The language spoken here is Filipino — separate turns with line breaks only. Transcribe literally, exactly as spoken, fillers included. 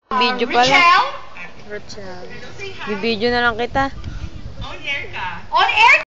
Video pala. Rochelle. Bibidyo na lang kita.
On air ka. On air